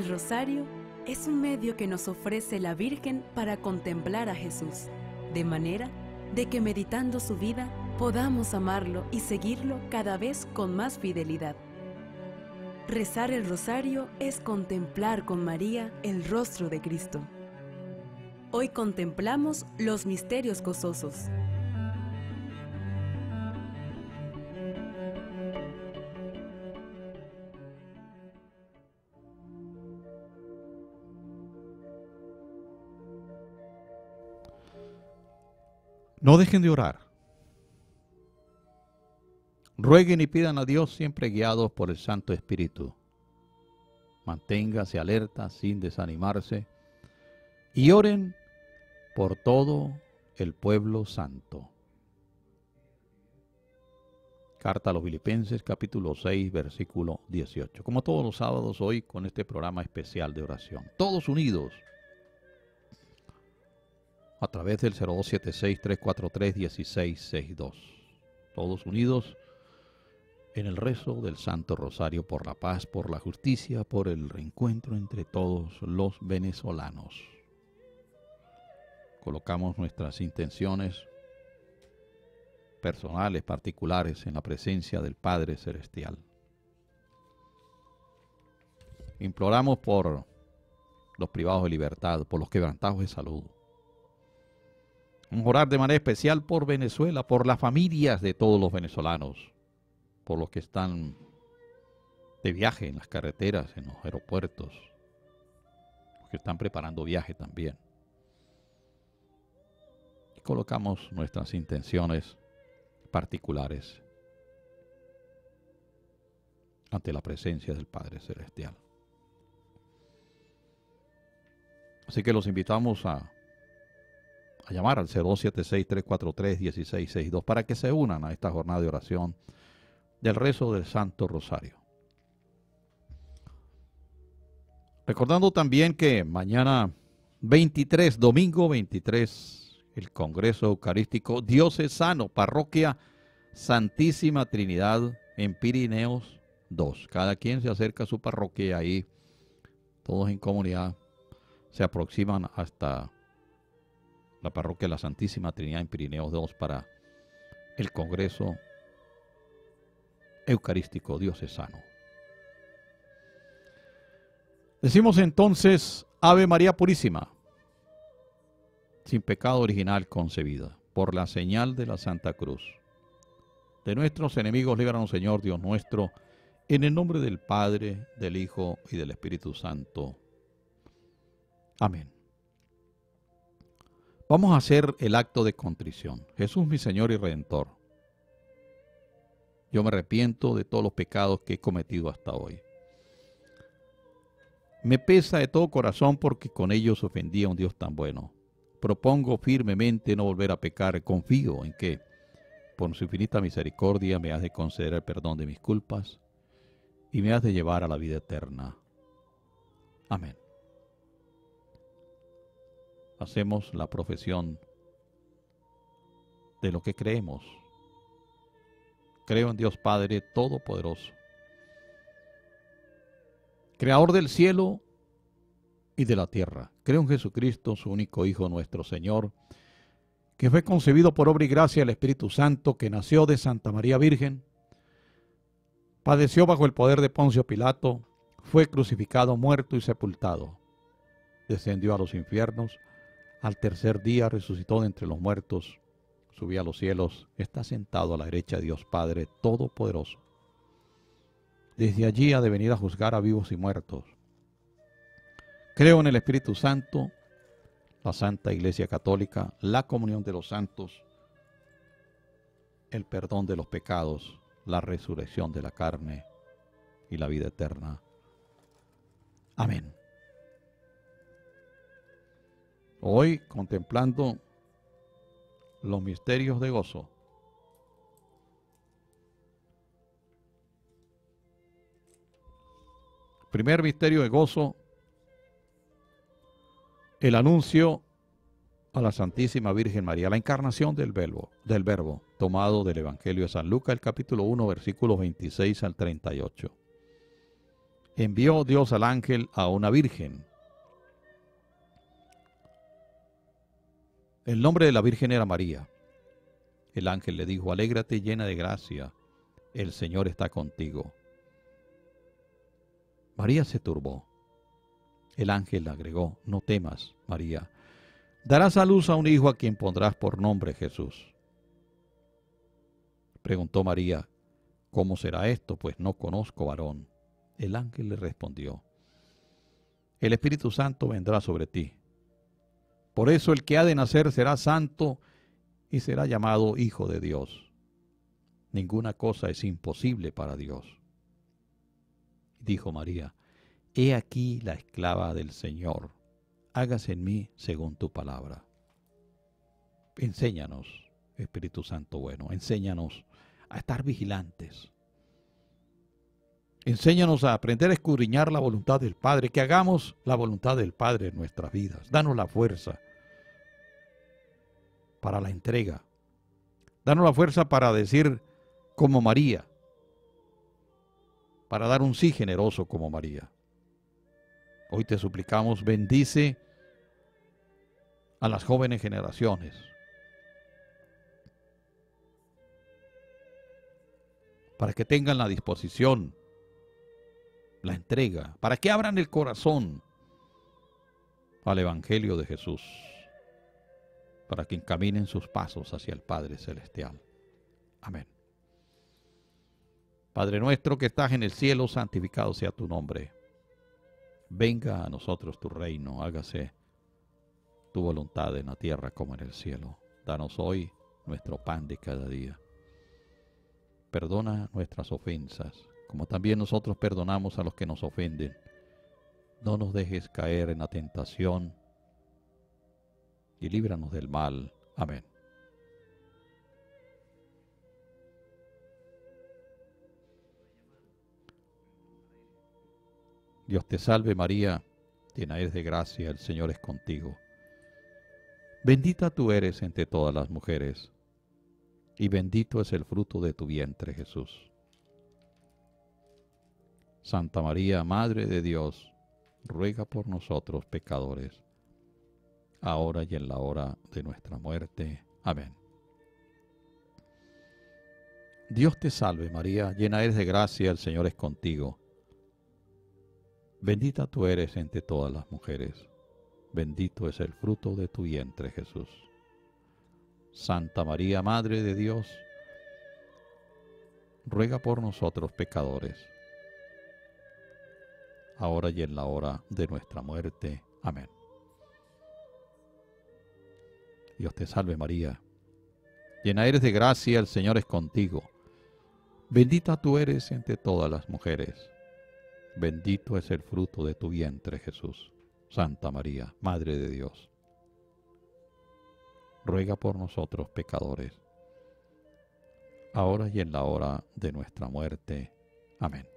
El rosario es un medio que nos ofrece la Virgen para contemplar a Jesús, de manera de que meditando su vida podamos amarlo y seguirlo cada vez con más fidelidad. Rezar el rosario es contemplar con María el rostro de Cristo. Hoy contemplamos los misterios gozosos. No dejen de orar. Rueguen y pidan a Dios siempre guiados por el Santo Espíritu. Manténgase alerta sin desanimarse y oren por todo el pueblo santo. Carta a los Filipenses, capítulo 6, versículo 18. Como todos los sábados, hoy con este programa especial de oración. Todos unidos a través del 0276-343-1662. Todos unidos en el rezo del Santo Rosario por la paz, por la justicia, por el reencuentro entre todos los venezolanos. Colocamos nuestras intenciones personales, particulares, en la presencia del Padre Celestial. Imploramos por los privados de libertad, por los quebrantados de salud. Vamos a orar de manera especial por Venezuela, por las familias de todos los venezolanos, por los que están de viaje en las carreteras, en los aeropuertos, los que están preparando viaje también. Y colocamos nuestras intenciones particulares ante la presencia del Padre Celestial. Así que los invitamos a llamar al 0276-343-1662 para que se unan a esta jornada de oración del rezo del Santo Rosario. Recordando también que mañana 23, domingo 23, el Congreso Eucarístico Diocesano, Parroquia Santísima Trinidad en Pirineos 2. Cada quien se acerca a su parroquia y ahí todos en comunidad se aproximan hasta la parroquia de la Santísima Trinidad en Pirineos 2 para el Congreso Eucarístico Diocesano. Decimos entonces, Ave María Purísima, sin pecado original concebida, por la señal de la Santa Cruz. De nuestros enemigos, líbranos, Señor Dios nuestro, en el nombre del Padre, del Hijo y del Espíritu Santo. Amén. Vamos a hacer el acto de contrición. Jesús, mi Señor y Redentor, yo me arrepiento de todos los pecados que he cometido hasta hoy. Me pesa de todo corazón porque con ellos ofendí a un Dios tan bueno. Propongo firmemente no volver a pecar. Confío en que, por su infinita misericordia, me has de conceder el perdón de mis culpas y me has de llevar a la vida eterna. Amén. Hacemos la profesión de lo que creemos. Creo en Dios Padre Todopoderoso, Creador del cielo y de la tierra. Creo en Jesucristo, su único Hijo, nuestro Señor, que fue concebido por obra y gracia del Espíritu Santo, que nació de Santa María Virgen, padeció bajo el poder de Poncio Pilato, fue crucificado, muerto y sepultado. Descendió a los infiernos, al tercer día resucitó de entre los muertos, subió a los cielos, está sentado a la derecha de Dios Padre Todopoderoso. Desde allí ha de venir a juzgar a vivos y muertos. Creo en el Espíritu Santo, la Santa Iglesia Católica, la comunión de los santos, el perdón de los pecados, la resurrección de la carne y la vida eterna. Amén. Hoy, contemplando los misterios de gozo, primer misterio de gozo, el anuncio a la Santísima Virgen María, la encarnación del verbo, tomado del Evangelio de San Lucas, el capítulo 1, versículos 26 al 38. envió Dios al ángel a una virgen. El nombre de la virgen era María. El ángel le dijo: alégrate llena de gracia, el Señor está contigo. María se turbó. El ángel le agregó: no temas, María. Darás a luz a un hijo a quien pondrás por nombre Jesús. Preguntó María: ¿cómo será esto? Pues no conozco varón. El ángel le respondió: el Espíritu Santo vendrá sobre ti. Por eso el que ha de nacer será santo y será llamado Hijo de Dios. Ninguna cosa es imposible para Dios. Dijo María: he aquí la esclava del Señor, hágase en mí según tu palabra. Enséñanos, Espíritu Santo bueno, enséñanos a estar vigilantes. Enséñanos a aprender a escudriñar la voluntad del Padre, que hagamos la voluntad del Padre en nuestras vidas. Danos la fuerza para la entrega. Danos la fuerza para decir como María, para dar un sí generoso como María. Hoy te suplicamos, bendice a las jóvenes generaciones, para que tengan la disposición, la entrega, para que abran el corazón al Evangelio de Jesús, para que encaminen sus pasos hacia el Padre Celestial. Amén. Padre nuestro que estás en el cielo, santificado sea tu nombre. Venga a nosotros tu reino, hágase tu voluntad en la tierra como en el cielo. Danos hoy nuestro pan de cada día. Perdona nuestras ofensas, como también nosotros perdonamos a los que nos ofenden. No nos dejes caer en la tentación y líbranos del mal. Amén. Dios te salve María, llena eres de gracia, el Señor es contigo. Bendita tú eres entre todas las mujeres, y bendito es el fruto de tu vientre, Jesús. Santa María, Madre de Dios, ruega por nosotros pecadores, ahora y en la hora de nuestra muerte. Amén. Dios te salve María, llena eres de gracia, el Señor es contigo. Bendita tú eres entre todas las mujeres, bendito es el fruto de tu vientre, Jesús. Santa María, Madre de Dios, ruega por nosotros pecadores, ahora y en la hora de nuestra muerte. Amén. Dios te salve María, llena eres de gracia, el Señor es contigo. Bendita tú eres entre todas las mujeres, bendito es el fruto de tu vientre, Jesús. Santa María, Madre de Dios, ruega por nosotros pecadores, ahora y en la hora de nuestra muerte. Amén.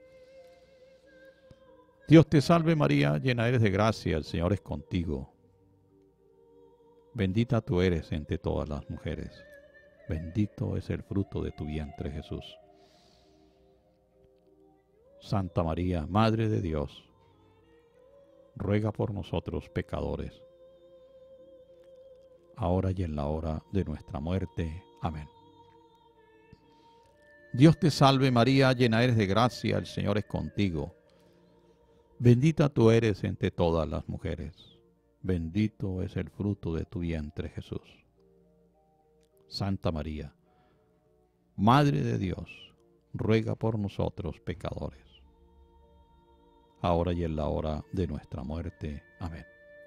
Dios te salve María, llena eres de gracia, el Señor es contigo. Bendita tú eres entre todas las mujeres, bendito es el fruto de tu vientre, Jesús. Santa María, Madre de Dios, ruega por nosotros pecadores, ahora y en la hora de nuestra muerte. Amén. Dios te salve María, llena eres de gracia, el Señor es contigo. Bendita tú eres entre todas las mujeres, bendito es el fruto de tu vientre, Jesús. Santa María, Madre de Dios, ruega por nosotros pecadores, ahora y en la hora de nuestra muerte. Amén.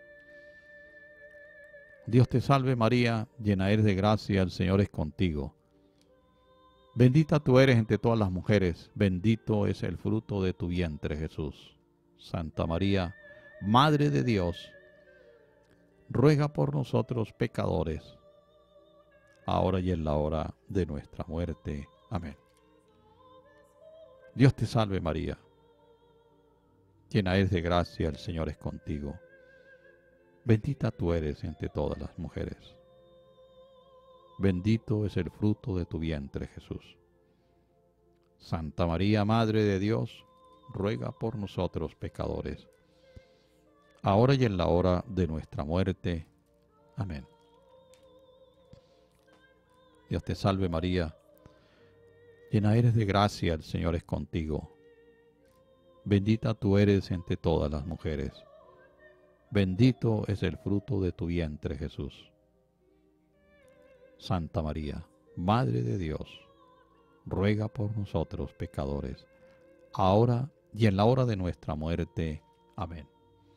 Dios te salve María, llena eres de gracia, el Señor es contigo. Bendita tú eres entre todas las mujeres, bendito es el fruto de tu vientre, Jesús. Santa María, Madre de Dios, ruega por nosotros pecadores, ahora y en la hora de nuestra muerte. Amén. Dios te salve María, llena eres de gracia, el Señor es contigo. Bendita tú eres entre todas las mujeres, bendito es el fruto de tu vientre, Jesús. Santa María, Madre de Dios, ruega por nosotros pecadores, ahora y en la hora de nuestra muerte. Amén. Dios te salve María, llena eres de gracia, el Señor es contigo. Bendita tú eres entre todas las mujeres. Bendito es el fruto de tu vientre, Jesús. Santa María, Madre de Dios, ruega por nosotros pecadores, ahora y en la hora de nuestra muerte. Amén.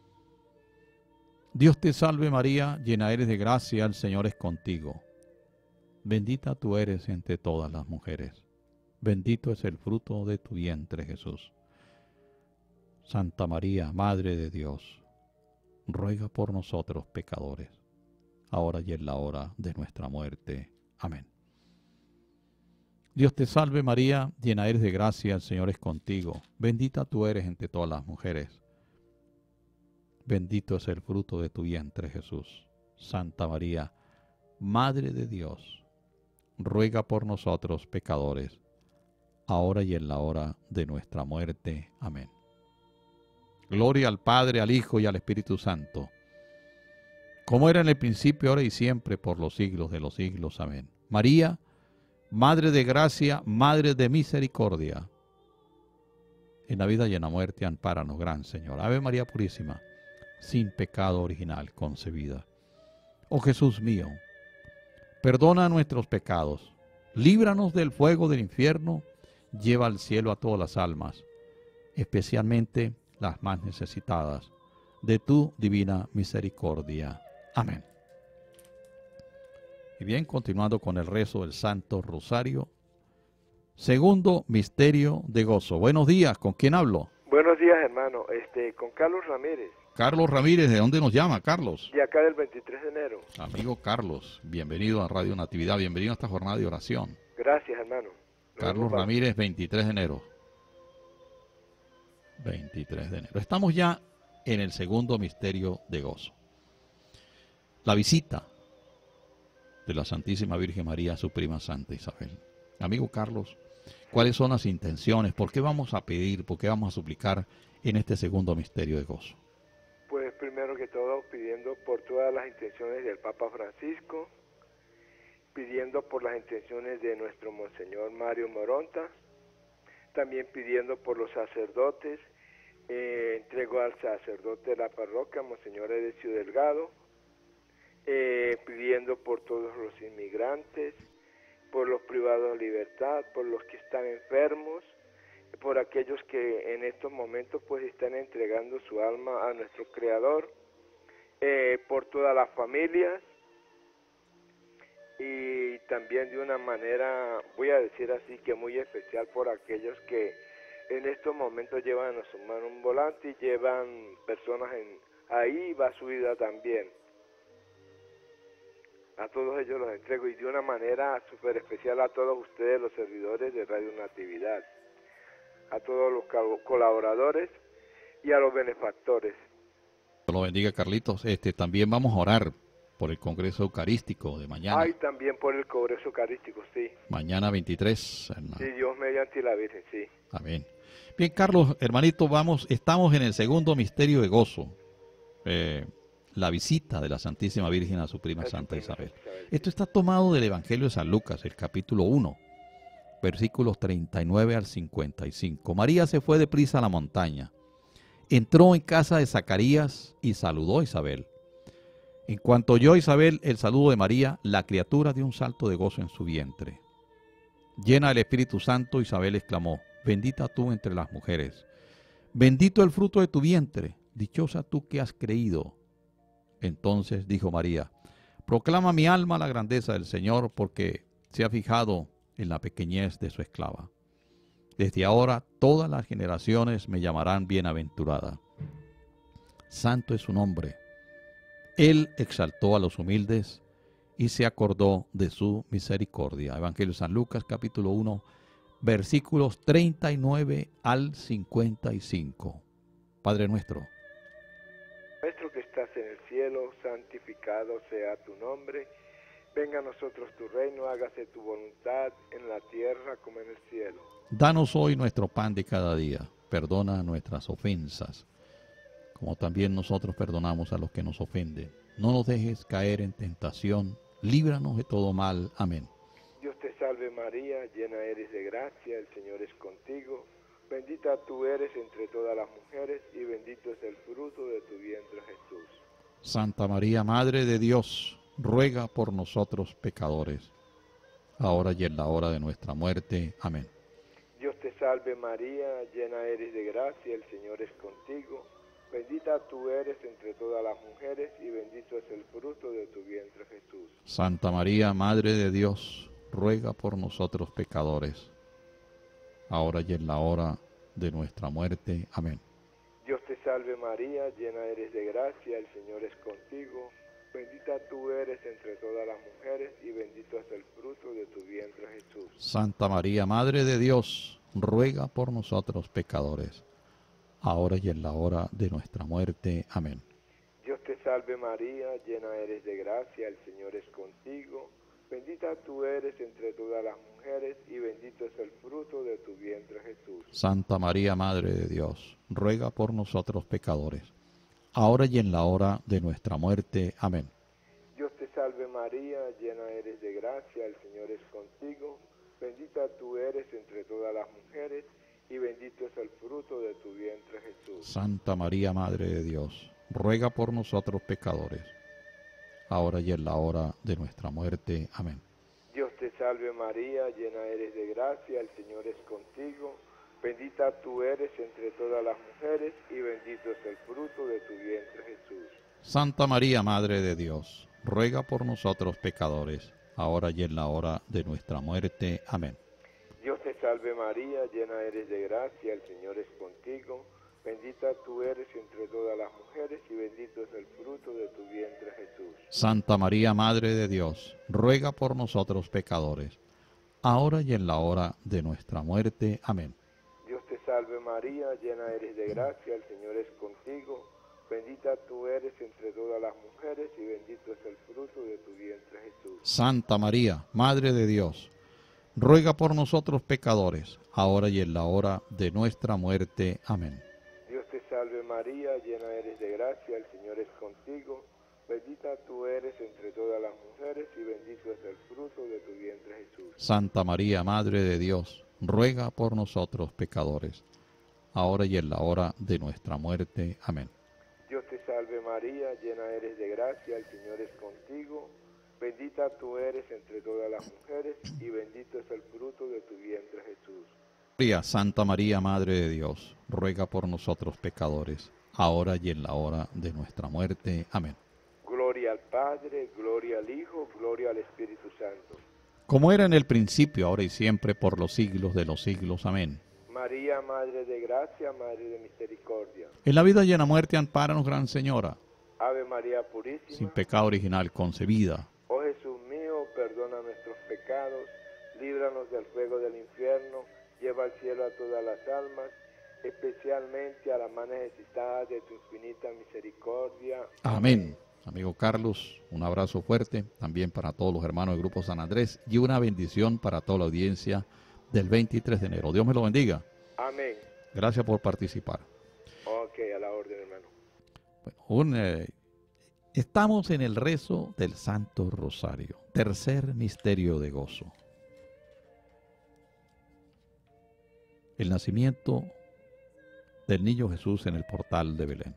Dios te salve María, llena eres de gracia, el Señor es contigo. Bendita tú eres entre todas las mujeres. Bendito es el fruto de tu vientre, Jesús. Santa María, Madre de Dios, ruega por nosotros pecadores, ahora y en la hora de nuestra muerte. Amén. Dios te salve María, llena eres de gracia, el Señor es contigo. Bendita tú eres entre todas las mujeres. Bendito es el fruto de tu vientre, Jesús. Santa María, Madre de Dios, ruega por nosotros pecadores, ahora y en la hora de nuestra muerte. Amén. Gloria al Padre, al Hijo y al Espíritu Santo, como era en el principio, ahora y siempre, por los siglos de los siglos. Amén. María, Madre de gracia, Madre de misericordia, en la vida y en la muerte, ampáranos, Gran Señor. Ave María Purísima, sin pecado original concebida. Oh Jesús mío, perdona nuestros pecados, líbranos del fuego del infierno, lleva al cielo a todas las almas, especialmente las más necesitadas de tu divina misericordia. Amén. Y bien, continuando con el rezo del Santo Rosario, segundo misterio de gozo. Buenos días, ¿con quién hablo? Buenos días, hermano. Con Carlos Ramírez. Carlos Ramírez, ¿de dónde nos llama, Carlos? De acá del 23 de enero. Amigo Carlos, bienvenido a Radio Natividad, bienvenido a esta jornada de oración. Gracias, hermano. Carlos Ramírez, 23 de enero. 23 de enero. Estamos ya en el segundo misterio de gozo. La visita de la Santísima Virgen María a su prima Santa Isabel. Amigo Carlos, ¿cuáles son las intenciones? ¿Por qué vamos a pedir? ¿Por qué vamos a suplicar en este segundo misterio de gozo? Pues primero que todo pidiendo por todas las intenciones del Papa Francisco, pidiendo por las intenciones de nuestro Monseñor Mario Moronta, también pidiendo por los sacerdotes. Entrego al sacerdote de la parroquia, Monseñor Edesio Delgado, pidiendo por todos los inmigrantes, por los privados de libertad, por los que están enfermos, por aquellos que en estos momentos pues están entregando su alma a nuestro Creador, por todas las familias, y también de una manera, voy a decir así, que muy especial por aquellos que en estos momentos llevan a su mano un volante y llevan personas ahí va su vida también. A todos ellos los entrego y de una manera súper especial a todos ustedes, los servidores de Radio Natividad, a todos los colaboradores y a los benefactores. Dios lo bendiga, Carlitos. También vamos a orar por el Congreso Eucarístico de mañana. Ay, también por el Congreso Eucarístico, sí. Mañana 23. Sí, Dios mediante la Virgen, sí. Amén. Bien, Carlos, hermanito, estamos en el segundo misterio de gozo. La visita de la Santísima Virgen a su prima Santa Isabel. Esto está tomado del Evangelio de San Lucas, el capítulo 1, versículos 39 al 55. María se fue deprisa a la montaña, entró en casa de Zacarías y saludó a Isabel. En cuanto oyó Isabel el saludo de María, la criatura dio un salto de gozo en su vientre. Llena del Espíritu Santo, Isabel exclamó: bendita tú entre las mujeres, bendito el fruto de tu vientre, dichosa tú que has creído. Entonces dijo María: proclama mi alma la grandeza del Señor, porque se ha fijado en la pequeñez de su esclava. Desde ahora todas las generaciones me llamarán bienaventurada. Santo es su nombre. Él exaltó a los humildes y se acordó de su misericordia. Evangelio de San Lucas, capítulo 1, versículos 39 al 55. Padre nuestro, Nuestro que estás en el cielo, santificado sea tu nombre. Venga a nosotros tu reino, hágase tu voluntad en la tierra como en el cielo. danos hoy nuestro pan de cada día. perdona nuestras ofensas, como también nosotros perdonamos a los que nos ofenden. No nos dejes caer en tentación, líbranos de todo mal. Amén. Dios te salve María, llena eres de gracia, el Señor es contigo. Bendita tú eres entre todas las mujeres y bendito es el fruto de tu vientre Jesús. Santa María, Madre de Dios, ruega por nosotros pecadores, ahora y en la hora de nuestra muerte. Amén. Dios te salve María, llena eres de gracia, el Señor es contigo. Bendita tú eres entre todas las mujeres y bendito es el fruto de tu vientre Jesús. Santa María, Madre de Dios, ruega por nosotros pecadores, ahora y en la hora de nuestra muerte. Amén. Dios te salve María, llena eres de gracia, el Señor es contigo. Bendita tú eres entre todas las mujeres y bendito es el fruto de tu vientre Jesús. Santa María, Madre de Dios, ruega por nosotros pecadores, ahora y en la hora de nuestra muerte. Amén. Dios te salve María, llena eres de gracia, el Señor es contigo. Bendita tú eres entre todas las mujeres y bendito es el fruto de tu vientre Jesús. Santa María, Madre de Dios, ruega por nosotros pecadores, ahora y en la hora de nuestra muerte. Amén. Dios te salve María, llena eres de gracia, el Señor es contigo. Bendita tú eres entre todas las mujeres y bendito es el fruto de tu vientre Jesús. Santa María, Madre de Dios, ruega por nosotros pecadores, ahora y en la hora de nuestra muerte. Amén. Dios te salve María, llena eres de gracia, el Señor es contigo. Bendita tú eres entre todas las mujeres y bendito es el fruto de tu vientre Jesús. Santa María, Madre de Dios, ruega por nosotros pecadores, ahora y en la hora de nuestra muerte. Amén. Dios te salve María, llena eres de gracia, el Señor es contigo. Bendita tú eres entre todas las mujeres y bendito es el fruto de tu vientre Jesús. Santa María, Madre de Dios, ruega por nosotros pecadores, ahora y en la hora de nuestra muerte. Amén. Dios te salve María, llena eres de gracia, el Señor es contigo. Bendita tú eres entre todas las mujeres y bendito es el fruto de tu vientre Jesús. Santa María, Madre de Dios, ruega por nosotros pecadores, ahora y en la hora de nuestra muerte. Amén. Dios te salve María, llena eres de gracia, el Señor es contigo. Bendita tú eres entre todas las mujeres y bendito es el fruto de tu vientre Jesús. Santa María, Madre de Dios, ruega por nosotros pecadores, ahora y en la hora de nuestra muerte. Amén. Dios te salve María, llena eres de gracia, el Señor es contigo. Bendita tú eres entre todas las mujeres y bendito es el fruto de tu vientre Jesús. Santa María, Madre de Dios, ruega por nosotros pecadores, ahora y en la hora de nuestra muerte. Amén. Gloria al Padre, gloria al Hijo, gloria al Espíritu Santo. Como era en el principio, ahora y siempre, por los siglos de los siglos. Amén. María, Madre de gracia, Madre de misericordia. En la vida y en la muerte, ampáranos, Gran Señora. Ave María purísima. Sin pecado original concebida. Oh Jesús mío, perdona nuestros pecados, líbranos del fuego del infierno, lleva al cielo a todas las almas, especialmente a las más necesitadas de tu infinita misericordia. Amén. Amigo Carlos, un abrazo fuerte también para todos los hermanos del Grupo San Andrés y una bendición para toda la audiencia del 23 de enero. Dios me lo bendiga. Amén. Gracias por participar. Ok, a la orden, hermano. Bueno, estamos en el rezo del Santo Rosario, tercer misterio de gozo. El nacimiento del niño Jesús en el portal de Belén.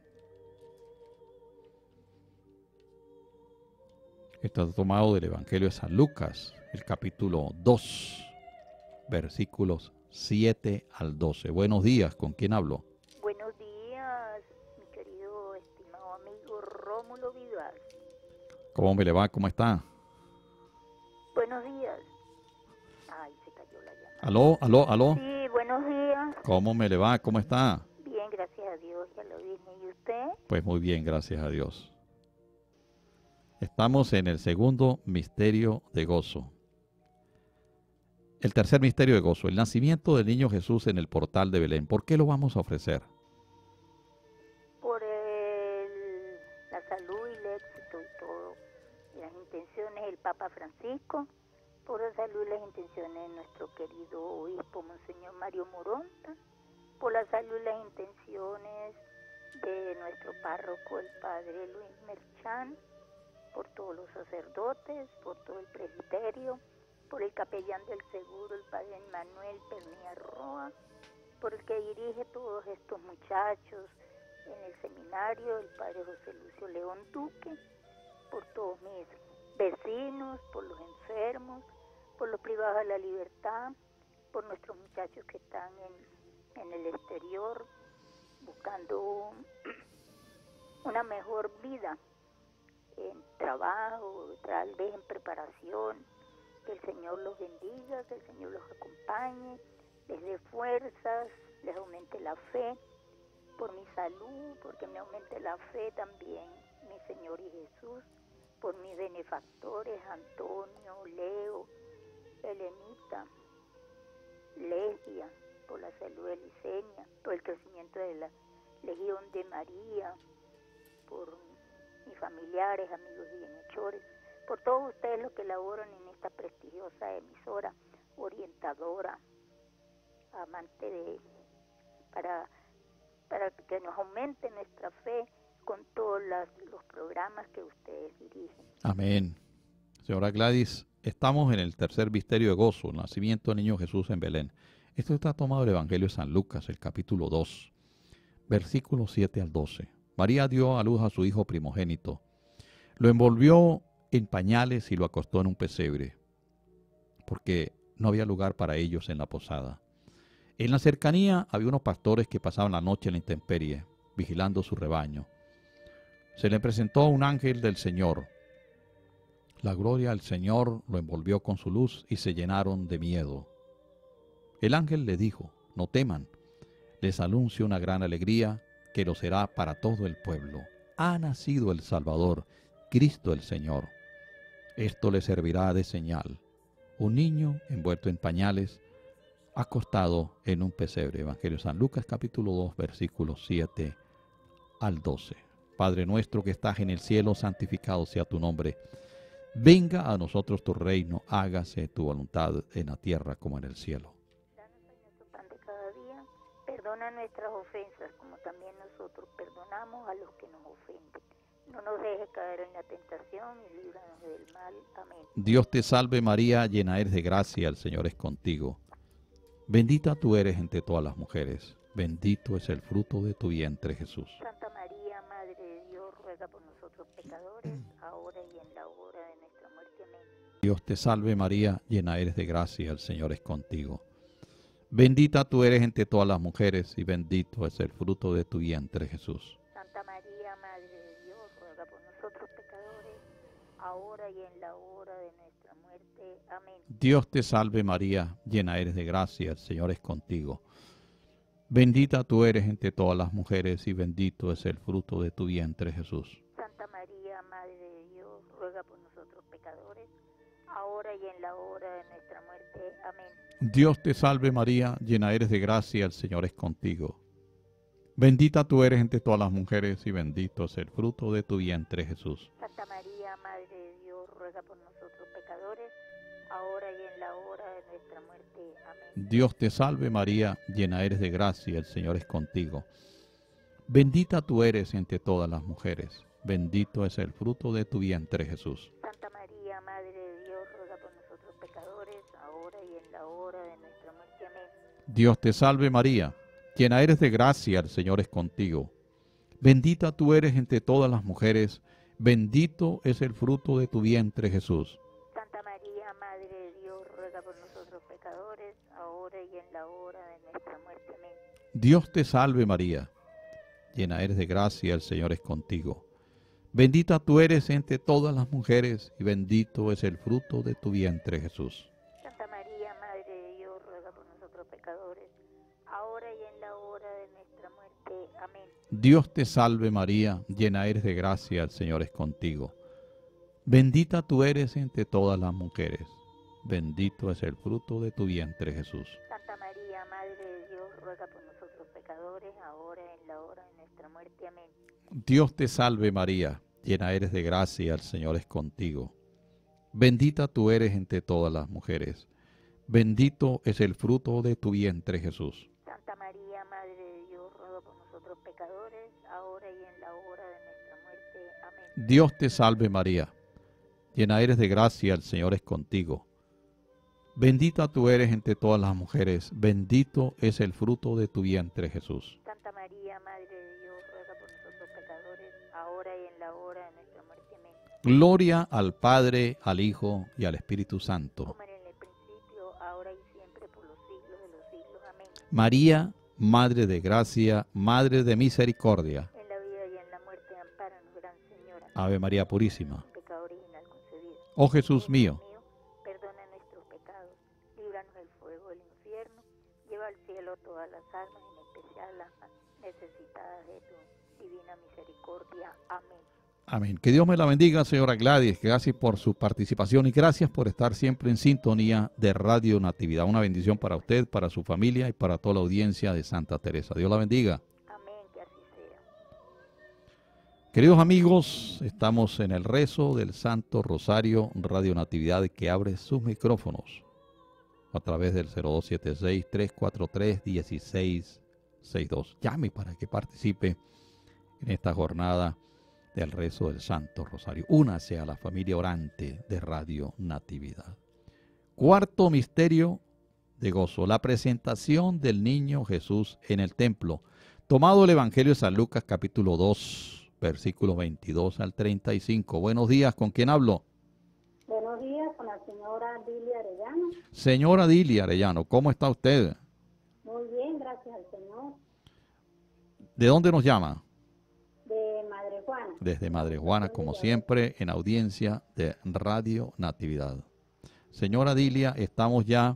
Esto está tomado del Evangelio de San Lucas, el capítulo 2, versículos 7 al 12. Buenos días, ¿con quién hablo? Buenos días, mi querido, estimado amigo Rómulo Vidal. ¿Cómo me le va? ¿Cómo está? Buenos días. Ay, se cayó la llamada. ¿Aló? ¿Aló? ¿Aló? Sí, buenos días. ¿Cómo me le va? ¿Cómo está? Bien, gracias a Dios, ya lo dije. ¿Y usted? Pues muy bien, gracias a Dios. Estamos en el segundo misterio de gozo. El tercer misterio de gozo, el nacimiento del niño Jesús en el portal de Belén. ¿Por qué lo vamos a ofrecer? Por la salud y el éxito y todo. Las intenciones del Papa Francisco, por la salud y las intenciones de nuestro querido obispo Monseñor Mario Moronta, por la salud y las intenciones de nuestro párroco, el padre Luis Merchán, por todos los sacerdotes, por todo el presbiterio, por el capellán del seguro, el padre Manuel Pernilla Roa, por el que dirige todos estos muchachos en el seminario, el padre José Lucio León Duque, por todos mis vecinos, por los enfermos, por los privados de la libertad, por nuestros muchachos que están en el exterior buscando una mejor vida, en trabajo, tal vez en preparación. Que el Señor los bendiga, que el Señor los acompañe, les dé fuerzas, les aumente la fe, por mi salud, porque me aumente la fe también, mi Señor y Jesús, por mis benefactores, Antonio, Leo, Elenita, Lesbia, por la salud de Licenia, por el crecimiento de la Legión de María, por mis familiares, amigos y bienhechores, por todos ustedes los que laboran en esta prestigiosa emisora, orientadora, amante de, para que nos aumente nuestra fe con todos los programas que ustedes dirigen. Amén. Señora Gladys, estamos en el tercer misterio de gozo, el nacimiento del niño Jesús en Belén. Esto está tomado del Evangelio de San Lucas, el capítulo 2, versículos 7 al 12. María dio a luz a su hijo primogénito, lo envolvió en pañales y lo acostó en un pesebre, porque no había lugar para ellos en la posada. En la cercanía había unos pastores que pasaban la noche en la intemperie, vigilando su rebaño. Se le presentó un ángel del Señor. La gloria del Señor lo envolvió con su luz y se llenaron de miedo. El ángel le dijo: no teman, les anuncio una gran alegría que lo será para todo el pueblo. Ha nacido el Salvador, Cristo el Señor. Esto le servirá de señal: un niño envuelto en pañales, acostado en un pesebre. Evangelio de San Lucas, capítulo 2, versículos 7 al 12. Padre nuestro que estás en el cielo, santificado sea tu nombre. Venga a nosotros tu reino, hágase tu voluntad en la tierra como en el cielo. Danos hoy nuestro pan de cada día, perdona nuestras ofensas como también nosotros perdonamos a los que nos ofenden. No nos dejes caer en la tentación y líbranos del mal. Amén. Dios te salve María, llena eres de gracia, el Señor es contigo. Bendita tú eres entre todas las mujeres, bendito es el fruto de tu vientre Jesús. Santa María, Madre de Dios, ruega por nosotros pecadores, ahora y en la hora de nuestra muerte. Amén. Dios te salve María, llena eres de gracia, el Señor es contigo. Bendita tú eres entre todas las mujeres y bendito es el fruto de tu vientre Jesús. Santa María, Madre de Dios, ruega por nosotros pecadores, ahora y en la hora de nuestra muerte. Amén. Dios te salve María, llena eres de gracia, el Señor es contigo. Bendita tú eres entre todas las mujeres y bendito es el fruto de tu vientre Jesús. Santa María, Madre de Dios, ruega por nosotros pecadores, ahora y en la hora de nuestra muerte. Amén. Dios te salve María, llena eres de gracia, el Señor es contigo. Bendita tú eres entre todas las mujeres y bendito es el fruto de tu vientre Jesús. Santa María, Madre de Dios, ruega por nosotros pecadores, ahora y en la hora de nuestra muerte. Amén. Dios te salve María, llena eres de gracia, el Señor es contigo. Bendita tú eres entre todas las mujeres, bendito es el fruto de tu vientre Jesús. Santa María, Madre de Dios, ruega por nosotros pecadores, ahora y en la hora de nuestra muerte. Amén. Dios te salve María, llena eres de gracia, el Señor es contigo. Bendita tú eres entre todas las mujeres, bendito es el fruto de tu vientre Jesús. Santa María, Madre de Dios, ruega por nosotros pecadores, ahora y en la hora de nuestra muerte. Amén. Dios te salve María, llena eres de gracia, el Señor es contigo. Bendita tú eres entre todas las mujeres y bendito es el fruto de tu vientre Jesús. Santa María, Madre de Dios, ruega por nosotros pecadores, ahora y en la hora de nuestra muerte. Amén. Dios te salve María, llena eres de gracia, el Señor es contigo. Bendita tú eres entre todas las mujeres, bendito es el fruto de tu vientre Jesús. Santa María, Madre de Dios, ruega por nosotros pecadores, ahora y en la hora de nuestra muerte. Amén. Dios te salve María, llena eres de gracia, el Señor es contigo. Bendita tú eres entre todas las mujeres, bendito es el fruto de tu vientre Jesús. Santa María, Madre pecadores, ahora y en la hora de nuestra muerte. Amén. Dios te salve María, llena eres de gracia, el Señor es contigo. Bendita tú eres entre todas las mujeres, bendito es el fruto de tu vientre, Jesús. Santa María, Madre de Dios, ruega por nosotros pecadores, ahora y en la hora de nuestra muerte. Amén. Gloria al Padre, al Hijo y al Espíritu Santo. Como era en el principio, ahora y siempre, por los siglos de los siglos. Amén. María, Madre de gracia, Madre de misericordia. En la vida y en la muerte, ampáranos, Gran Señora. Ave María Purísima. Pecado original concebido. Oh Jesús mío, Perdona nuestros pecados, líbranos del fuego del infierno, lleva al cielo todas las almas, en especial las más necesitadas de tu divina misericordia. Amén. amén. Que Dios me la bendiga, señora Gladys. Gracias por su participación y gracias por estar siempre en sintonía de Radio Natividad. Una bendición para usted, para su familia y para toda la audiencia de Santa Teresa. Dios la bendiga. Amén, que así sea. Queridos amigos, estamos en el rezo del Santo Rosario Radio Natividad que abre sus micrófonos a través del 0276-343-1662. Llame para que participe en esta jornada del rezo del Santo Rosario. Únase a la familia orante de Radio Natividad. Cuarto misterio de gozo, la presentación del niño Jesús en el templo. Tomado el Evangelio de San Lucas capítulo 2. Versículo 22 al 35. Buenos días, ¿con quién hablo? Buenos días, con la señora Dilia Arellano. Señora Dilia Arellano, ¿cómo está usted? Muy bien, gracias al Señor. ¿De dónde nos llama? De Madre Juana. Desde Madre Juana, como siempre, en audiencia de Radio Natividad. Señora Dilia, estamos ya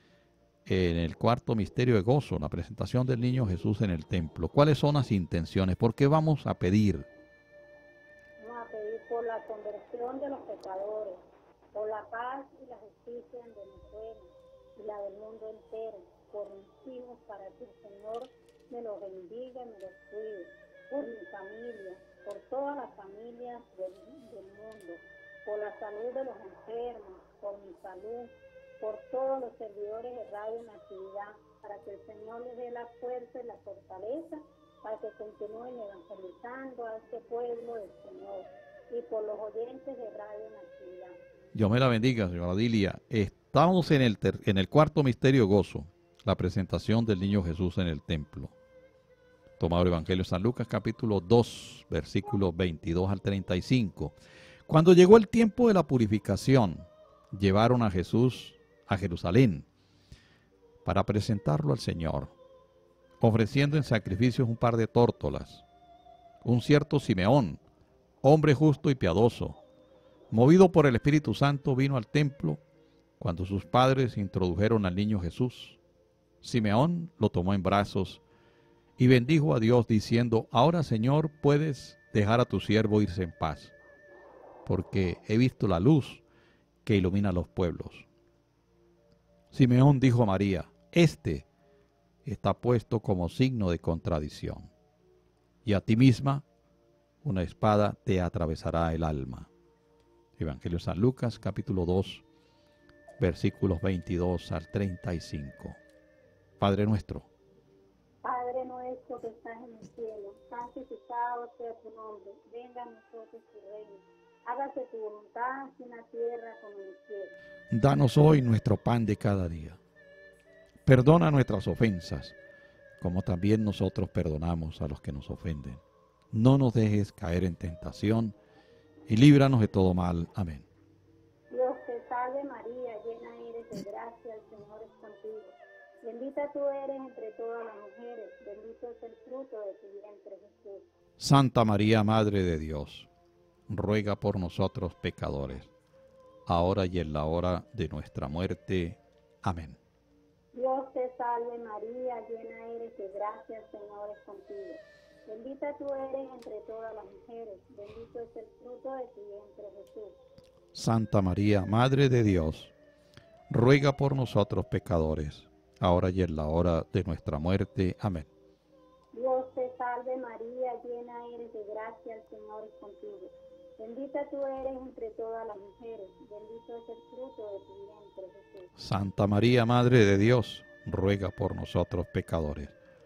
en el cuarto misterio de gozo, la presentación del niño Jesús en el templo. ¿Cuáles son las intenciones? ¿Por qué vamos a pedir? Vamos a pedir por la conversión de los pecadores, por la paz y la justicia en Venezuela y la del mundo entero, por mis hijos, para que el Señor me los bendiga y me los cuide, por mi familia, por todas las familias del mundo, por la salud de los enfermos, por mi salud, por todos los servidores de Radio Natividad, para que el Señor les dé la fuerza y la fortaleza para que continúen evangelizando a este pueblo del Señor, y por los oyentes de Radio Natividad. Dios me la bendiga, señora Dilia. Estamos en el cuarto misterio de gozo, la presentación del niño Jesús en el templo. Tomado el Evangelio de San Lucas, capítulo 2, versículos 22 al 35. Cuando llegó el tiempo de la purificación, llevaron a Jesús a Jerusalén para presentarlo al Señor, ofreciendo en sacrificios un par de tórtolas. Un cierto Simeón, hombre justo y piadoso, movido por el Espíritu Santo, vino al templo cuando sus padres introdujeron al niño Jesús. Simeón lo tomó en brazos y bendijo a Dios diciendo: ahora, Señor, puedes dejar a tu siervo irse en paz, porque he visto la luz que ilumina a los pueblos. Simeón dijo a María: este está puesto como signo de contradicción, y a ti misma una espada te atravesará el alma. Evangelio de San Lucas, capítulo 2, versículos 22 al 35. Padre nuestro. Padre nuestro que estás en el cielo, santificado sea tu nombre, venga a nosotros tu reino. Hágase tu voluntad en la tierra como en el cielo. Danos hoy nuestro pan de cada día. Perdona nuestras ofensas, como también nosotros perdonamos a los que nos ofenden. No nos dejes caer en tentación y líbranos de todo mal. Amén. Dios te salve María, llena eres de gracia, el Señor es contigo. Bendita tú eres entre todas las mujeres, bendito es el fruto de tu vientre Jesús. Santa María, Madre de Dios, ruega por nosotros pecadores, ahora y en la hora de nuestra muerte. Amén. Dios te salve María, llena eres de gracia, el Señor es contigo. Bendita tú eres entre todas las mujeres, bendito es el fruto de tu vientre Jesús. Santa María, Madre de Dios, ruega por nosotros pecadores, ahora y en la hora de nuestra muerte. Amén. Dios te salve María, llena eres de gracia, el Señor es contigo. Bendita tú eres entre todas las mujeres, bendito es el fruto de tu vientre Jesús. Santa María, Madre de Dios, ruega por nosotros pecadores,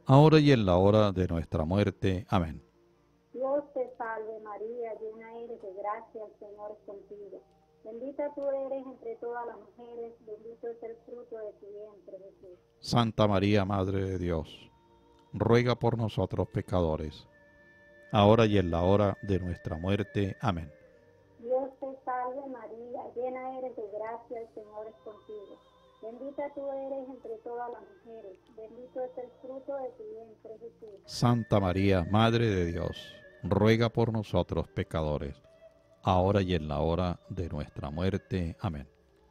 ahora y en la hora de nuestra muerte. Amén. Dios te salve María, llena eres de gracia, el Señor es contigo. Bendita tú eres entre todas las mujeres, bendito es el fruto de tu vientre, Jesús. Santa María, Madre de Dios, ruega por nosotros pecadores, ahora y en la hora de nuestra muerte. Amén. Dios te salve María, llena eres de gracia, el Señor es contigo. Bendita tú eres entre todas las mujeres, bendito es el fruto de tu vientre, Jesús. Santa María, Madre de Dios, ruega por nosotros pecadores, ahora y en la hora de nuestra muerte. Amén.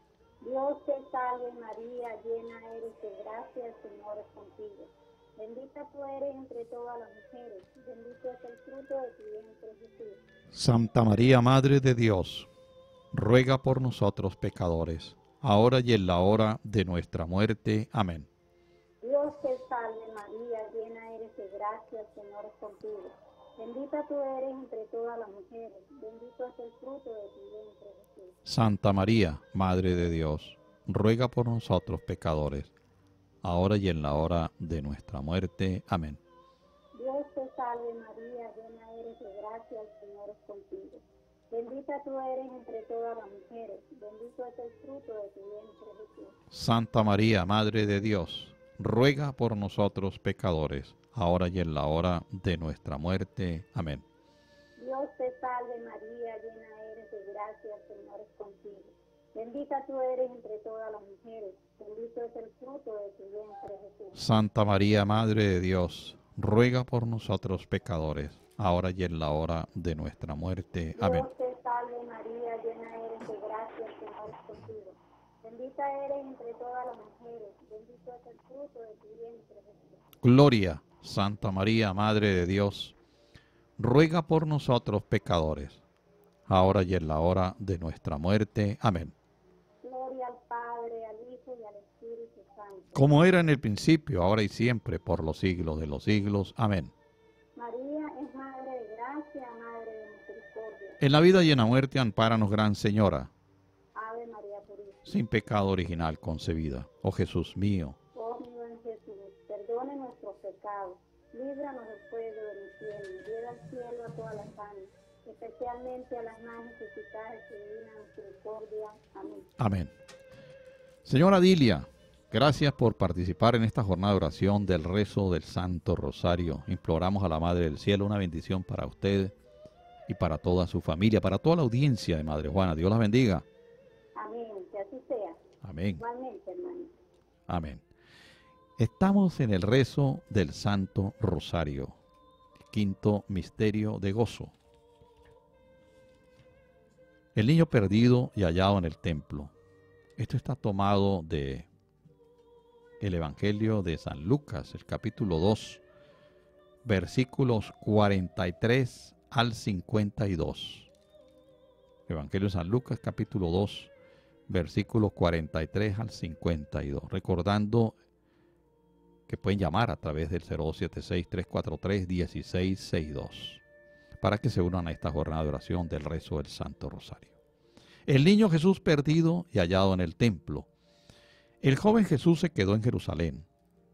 Dios te salve María, llena eres de gracia, el Señor es contigo. Bendita tú eres entre todas las mujeres, bendito es el fruto de tu vientre, Jesús. Santa María, Madre de Dios, ruega por nosotros pecadores, ahora y en la hora de nuestra muerte. Amén. Dios te salve María, llena eres de gracia, el Señor es contigo. Bendita tú eres entre todas las mujeres, bendito es el fruto de tu vientre, Jesús. Santa María, Madre de Dios, ruega por nosotros pecadores, ahora y en la hora de nuestra muerte. Amén. Dios te salve María, llena eres de gracia, el Señor es contigo. Bendita tú eres entre todas las mujeres, bendito es el fruto de tu vientre, Jesús. Santa María, Madre de Dios, ruega por nosotros pecadores, ahora y en la hora de nuestra muerte. Amén. Dios te salve María, llena eres de gracia, el Señor es contigo. Bendita tú eres entre todas las mujeres, bendito es el fruto de tu vientre, Jesús. Santa María, Madre de Dios, ruega por nosotros pecadores, ahora y en la hora de nuestra muerte. Amén. Dios te salve María, llena eres de gracia, el Señor es contigo. Bendita eres entre todas las mujeres, bendito es el fruto de tu vientre, Jesús. Gloria, Santa María, Madre de Dios, ruega por nosotros pecadores, ahora y en la hora de nuestra muerte. Amén. Gloria al Padre, al Hijo y al Espíritu Santo. Como era en el principio, ahora y siempre, por los siglos de los siglos. Amén. María es Madre de gracia, Madre de misericordia. En la vida y en la muerte, ampáranos, Gran Señora, Ave María Purísima. sin pecado original concebida. Oh Jesús mío, Oh mi buen Jesús, perdone nuestros pecados, líbranos del fuego del infierno, lleva al cielo a todas las almas, especialmente a las más necesitadas de tu divina misericordia. Amén. amén. Señora Dilia, gracias por participar en esta jornada de oración del rezo del Santo Rosario. Imploramos a la Madre del Cielo una bendición para usted y para toda su familia, para toda la audiencia de Madre Juana. Dios las bendiga. Amén, que así sea. Amén. Igualmente, hermano. Amén. Estamos en el rezo del Santo Rosario, quinto misterio de gozo. El niño perdido y hallado en el templo. Esto está tomado de el Evangelio de San Lucas, el capítulo 2, versículos 43 al 52. Evangelio de San Lucas, capítulo 2, versículos 43 al 52. Recordando que pueden llamar a través del 0276-343-1662 para que se unan a esta jornada de oración del rezo del Santo Rosario. El niño Jesús perdido y hallado en el templo. El joven Jesús se quedó en Jerusalén.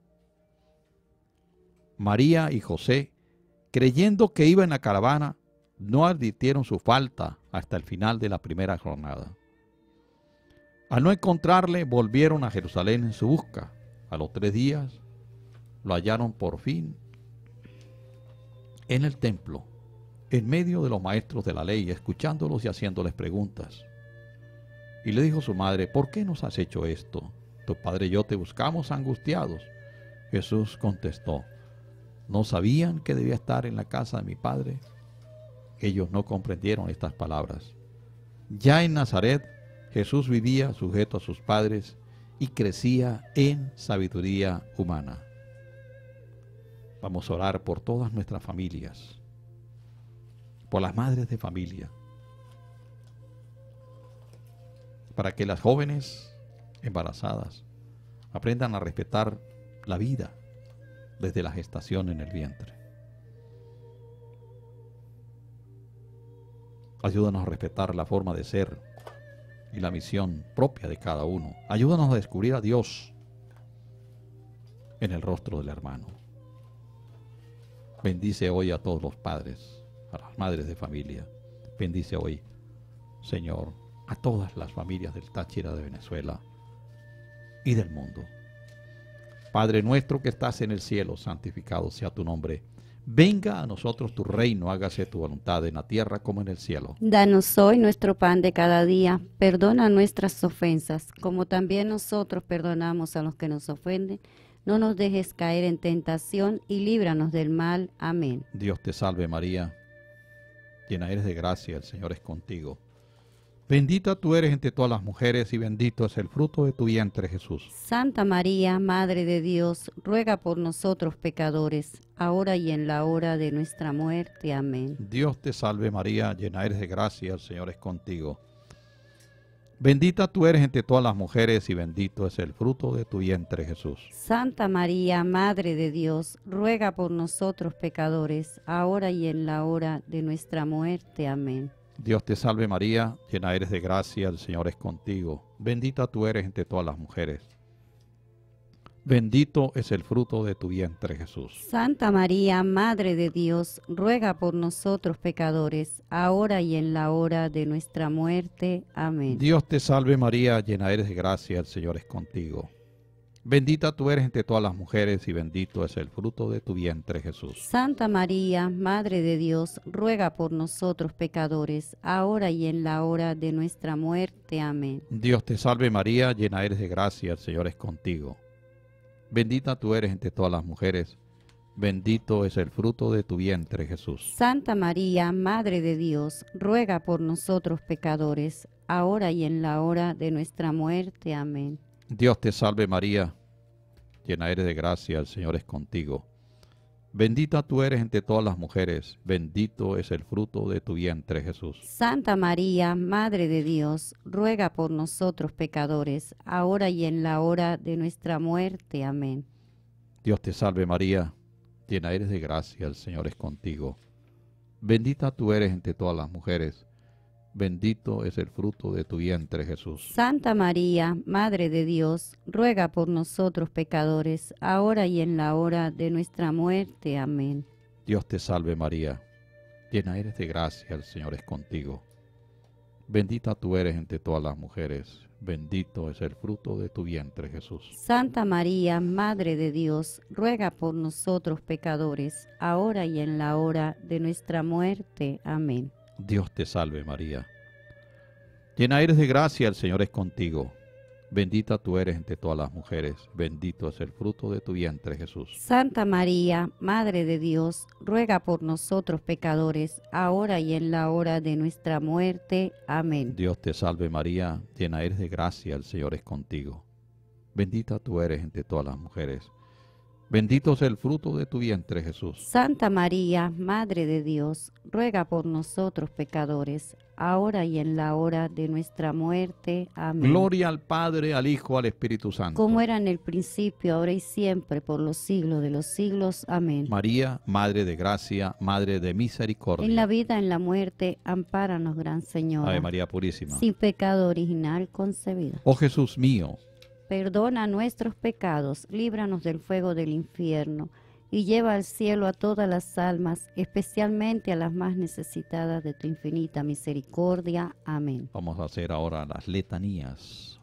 María y José, creyendo que iba en la caravana, no advirtieron su falta hasta el final de la primera jornada. Al no encontrarle, volvieron a Jerusalén en su busca. A los 3 días, lo hallaron por fin en el templo, en medio de los maestros de la ley, escuchándolos y haciéndoles preguntas. Y le dijo su madre: ¿por qué nos has hecho esto? Tu padre y yo te buscamos angustiados. Jesús contestó: ¿no sabían que debía estar en la casa de mi padre? Ellos no comprendieron estas palabras. Ya en Nazaret, Jesús vivía sujeto a sus padres y crecía en sabiduría humana. Vamos a orar por todas nuestras familias, por las madres de familia, para que las jóvenes embarazadas aprendan a respetar la vida desde la gestación en el vientre. Ayúdanos a respetar la forma de ser y la misión propia de cada uno. Ayúdanos a descubrir a Dios en el rostro del hermano. Bendice hoy a todos los padres, a las madres de familia. Bendice hoy, Señor, a todas las familias del Táchira, de Venezuela y del mundo. Padre nuestro que estás en el cielo, santificado sea tu nombre. Venga a nosotros tu reino, hágase tu voluntad en la tierra como en el cielo. Danos hoy nuestro pan de cada día. Perdona nuestras ofensas, como también nosotros perdonamos a los que nos ofenden. No nos dejes caer en tentación y líbranos del mal. Amén. Dios te salve María, llena eres de gracia, el Señor es contigo. Bendita tú eres entre todas las mujeres y bendito es el fruto de tu vientre, Jesús. Santa María, Madre de Dios, ruega por nosotros pecadores, ahora y en la hora de nuestra muerte. Amén. Dios te salve María, llena eres de gracia, el Señor es contigo. Bendita tú eres entre todas las mujeres y bendito es el fruto de tu vientre, Jesús. Santa María, Madre de Dios, ruega por nosotros pecadores, ahora y en la hora de nuestra muerte. Amén. Dios te salve María, llena eres de gracia, el Señor es contigo. Bendita tú eres entre todas las mujeres. Bendito es el fruto de tu vientre, Jesús. Santa María, Madre de Dios, ruega por nosotros pecadores, ahora y en la hora de nuestra muerte. Amén. Dios te salve María, llena eres de gracia, el Señor es contigo. Bendita tú eres entre todas las mujeres y bendito es el fruto de tu vientre, Jesús. Santa María, Madre de Dios, ruega por nosotros pecadores, ahora y en la hora de nuestra muerte. Amén. Dios te salve María, llena eres de gracia, el Señor es contigo. Bendita tú eres entre todas las mujeres, bendito es el fruto de tu vientre, Jesús. Santa María, Madre de Dios, ruega por nosotros pecadores, ahora y en la hora de nuestra muerte. Amén. Dios te salve María, llena eres de gracia, el Señor es contigo. Bendita tú eres entre todas las mujeres, bendito es el fruto de tu vientre, Jesús. Santa María, Madre de Dios, ruega por nosotros pecadores, ahora y en la hora de nuestra muerte. Amén. Dios te salve María, llena eres de gracia, el Señor es contigo. Bendita tú eres entre todas las mujeres, bendito es el fruto de tu vientre, Jesús. Santa María, Madre de Dios, ruega por nosotros pecadores, ahora y en la hora de nuestra muerte. Amén. Dios te salve María, llena eres de gracia, el Señor es contigo. Bendita tú eres entre todas las mujeres, bendito es el fruto de tu vientre, Jesús. Santa María, Madre de Dios, ruega por nosotros pecadores, ahora y en la hora de nuestra muerte. Amén. Dios te salve María, llena eres de gracia, el Señor es contigo. Bendita tú eres entre todas las mujeres, bendito es el fruto de tu vientre, Jesús. Santa María, Madre de Dios, ruega por nosotros pecadores, ahora y en la hora de nuestra muerte. Amén. Dios te salve María, llena eres de gracia, el Señor es contigo. Bendita tú eres entre todas las mujeres, bendito es el fruto de tu vientre, Jesús. Santa María, Madre de Dios, ruega por nosotros pecadores, ahora y en la hora de nuestra muerte. Amén. Gloria al Padre, al Hijo, al Espíritu Santo. Como era en el principio, ahora y siempre, por los siglos de los siglos. Amén. María, Madre de gracia, Madre de misericordia. En la vida, en la muerte, ampáranos, Gran Señora. Ave María Purísima. Sin pecado original concebida. Oh Jesús mío, Perdona nuestros pecados, líbranos del fuego del infierno, y lleva al cielo a todas las almas, especialmente a las más necesitadas de tu infinita misericordia. Amén. vamos a hacer ahora las letanías.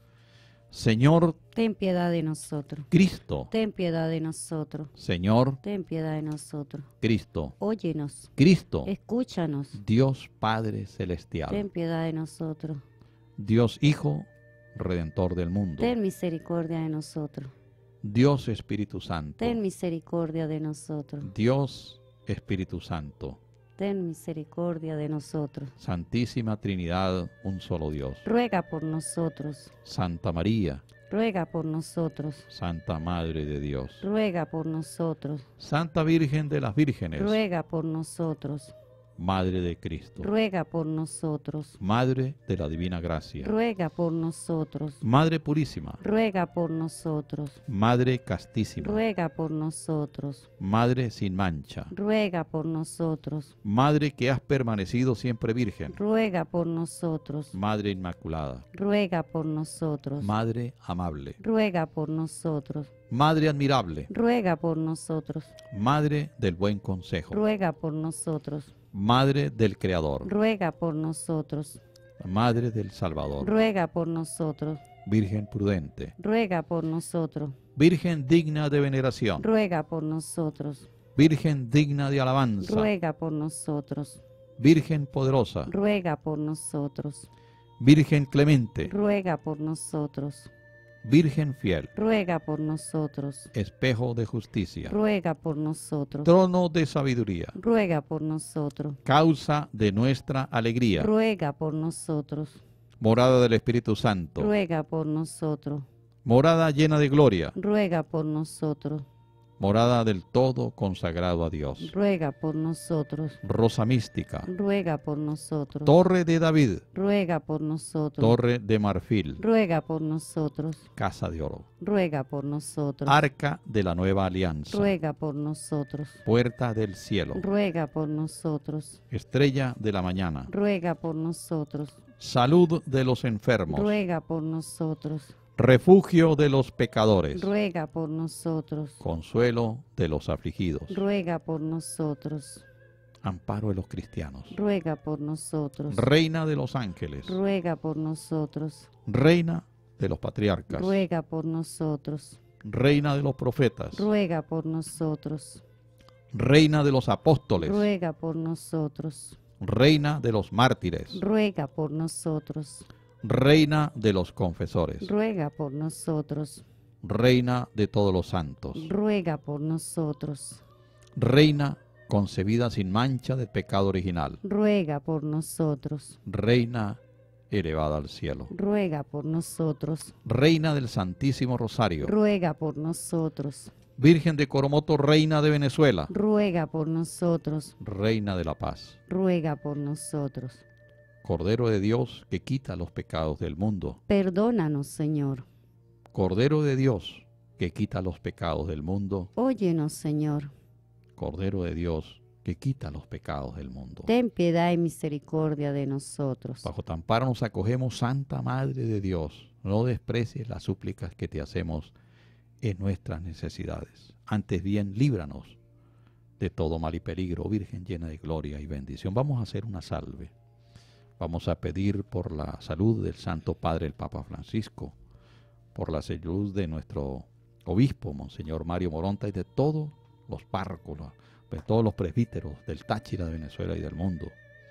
Señor Ten piedad de nosotros. Cristo, Ten piedad de nosotros. Señor Ten piedad de nosotros. Cristo, Óyenos. Cristo, Escúchanos. Dios Padre Celestial, Ten piedad de nosotros. Dios Hijo, Redentor del mundo, Ten misericordia de nosotros. Dios Espíritu Santo, Ten misericordia de nosotros. Dios Espíritu Santo, Ten misericordia de nosotros. Santísima Trinidad, un solo Dios. Ruega por nosotros. Santa María, Ruega por nosotros. Santa Madre de Dios, Ruega por nosotros. Santa Virgen de las Vírgenes, Ruega por nosotros. Madre de Cristo, ruega por nosotros. Madre de la Divina Gracia, Ruega por nosotros. Madre Purísima, Ruega por nosotros. Madre Castísima, Ruega por nosotros. Madre sin mancha, Ruega por nosotros. Madre que has permanecido siempre virgen, Ruega por nosotros. Madre Inmaculada, Ruega por nosotros. Madre amable, Ruega por nosotros. Madre admirable, Ruega por nosotros. Madre del buen consejo, Ruega por nosotros. Madre del Creador, Ruega por nosotros. Madre del Salvador, Ruega por nosotros. Virgen prudente, Ruega por nosotros. Virgen digna de veneración, Ruega por nosotros. Virgen digna de alabanza, Ruega por nosotros. Virgen poderosa, Ruega por nosotros. Virgen clemente, Ruega por nosotros. Virgen fiel, Ruega por nosotros. espejo de justicia, Ruega por nosotros. trono de sabiduría, Ruega por nosotros. causa de nuestra alegría, Ruega por nosotros. morada del Espíritu Santo, Ruega por nosotros. morada llena de gloria, Ruega por nosotros. morada del todo consagrado a Dios, Ruega por nosotros. rosa mística, Ruega por nosotros. torre de David, Ruega por nosotros. torre de marfil, Ruega por nosotros. casa de oro, Ruega por nosotros. arca de la nueva alianza, Ruega por nosotros. puerta del cielo, Ruega por nosotros. estrella de la mañana, Ruega por nosotros. salud de los enfermos, Ruega por nosotros. refugio de los pecadores, Ruega por nosotros. consuelo de los afligidos, Ruega por nosotros. amparo de los cristianos, Ruega por nosotros. reina de los ángeles, Ruega por nosotros. reina de los patriarcas, Ruega por nosotros. reina de los profetas, Ruega por nosotros. reina de los apóstoles, Ruega por nosotros. reina de los mártires, Ruega por nosotros. reina de los confesores, Ruega por nosotros. reina de todos los santos, Ruega por nosotros. reina concebida sin mancha del pecado original, Ruega por nosotros. reina elevada al cielo, Ruega por nosotros. reina del Santísimo Rosario, Ruega por nosotros. Virgen de Coromoto, reina de Venezuela, Ruega por nosotros. reina de la paz, Ruega por nosotros. Cordero de Dios que quita los pecados del mundo, Perdónanos, Señor. Cordero de Dios que quita los pecados del mundo, Óyenos, Señor. Cordero de Dios que quita los pecados del mundo. Ten piedad y misericordia de nosotros. Bajo tu amparo nos acogemos, Santa Madre de Dios. No desprecies las súplicas que te hacemos en nuestras necesidades. Antes bien, líbranos de todo mal y peligro, Virgen llena de gloria y bendición. Vamos a hacer una salve. Vamos a pedir por la salud del Santo Padre, el Papa Francisco, por la salud de nuestro obispo, Monseñor Mario Moronta, y de todos los párrocos, de todos los presbíteros del Táchira, de Venezuela y del mundo.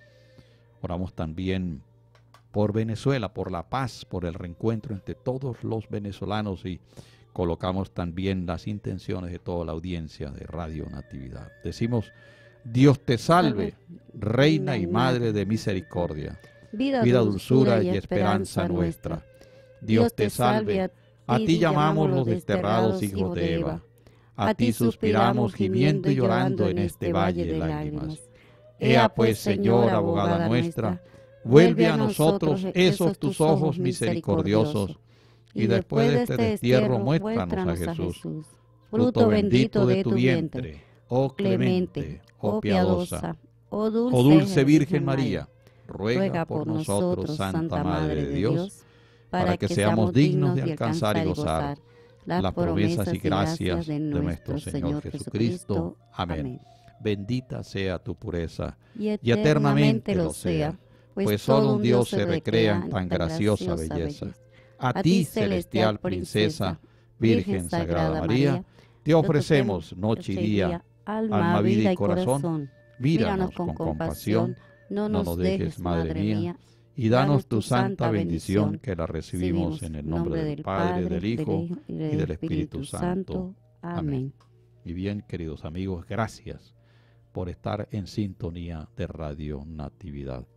Oramos también por Venezuela, por la paz, por el reencuentro entre todos los venezolanos, y colocamos también las intenciones de toda la audiencia de Radio Natividad. Decimos: Dios te salve, Reina y Madre de misericordia, vida, dulzura y esperanza nuestra. Dios te salve, a ti llamamos los desterrados hijos de Eva. A ti suspiramos gimiendo y llorando en este valle de lágrimas. Ea pues, Señor, abogada nuestra, vuelve a nosotros esos tus ojos misericordiosos, y después de este destierro muéstranos a Jesús, fruto bendito de tu vientre, oh clemente, oh piadosa, oh dulce Virgen María. Ruega por nosotros, Santa Madre de Dios, para que seamos dignos de alcanzar y gozar las promesas y gracias de nuestro Señor Jesucristo. Amén. Bendita sea tu pureza, y eternamente lo sea, pues solo un Dios se recrea en tan graciosa belleza. A ti, celestial princesa, Virgen Sagrada María, te ofrecemos noche y día, alma, vida y corazón. Míranos con compasión, no nos dejes, Madre mía, y danos tu santa bendición, que la recibimos en el nombre del Padre, del Hijo y del Espíritu Santo. Amén. Y bien, queridos amigos, gracias por estar en sintonía de Radio Natividad.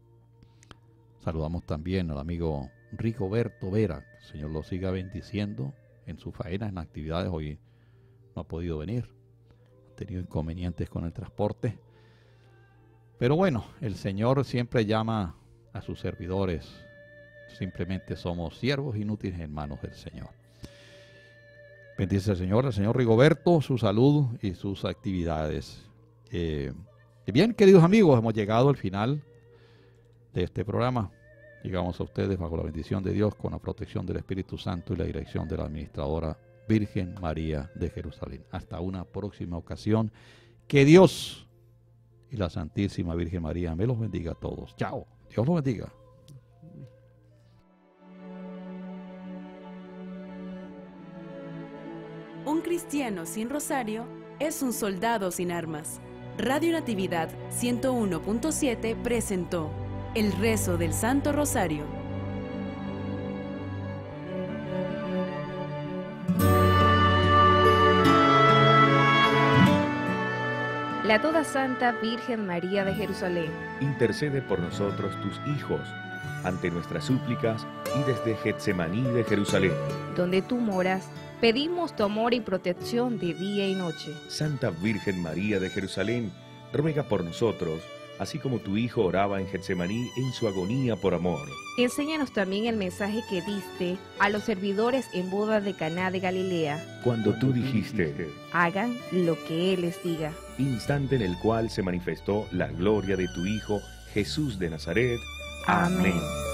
Saludamos también al amigo Rigoberto Vera, que el Señor lo siga bendiciendo en sus faenas, en actividades. Hoy no ha podido venir, ha tenido inconvenientes con el transporte, Pero bueno, el Señor siempre llama a sus servidores. Simplemente somos siervos inútiles en manos del Señor. Bendice al Señor Rigoberto, su salud y sus actividades. Bien, queridos amigos, hemos llegado al final de este programa. Llegamos a ustedes bajo la bendición de Dios, con la protección del Espíritu Santo y la dirección de la administradora Virgen María de Jerusalén. Hasta una próxima ocasión. Que Dios y la Santísima Virgen María me los bendiga a todos. Chao. Dios los bendiga. Un cristiano sin rosario es un soldado sin armas. Radio Natividad 101.7 presentó el rezo del Santo Rosario. La toda santa Virgen María de Jerusalén, intercede por nosotros tus hijos, ante nuestras súplicas y desde Getsemaní de Jerusalén. donde tú moras, pedimos tu amor y protección de día y noche. Santa Virgen María de Jerusalén, ruega por nosotros, así como tu Hijo oraba en Getsemaní en su agonía por amor. Enséñanos también el mensaje que diste a los servidores en boda de Caná de Galilea. Cuando tú dijiste, Hagan lo que Él les diga. instante en el cual se manifestó la gloria de tu Hijo, Jesús de Nazaret. Amén. Amén.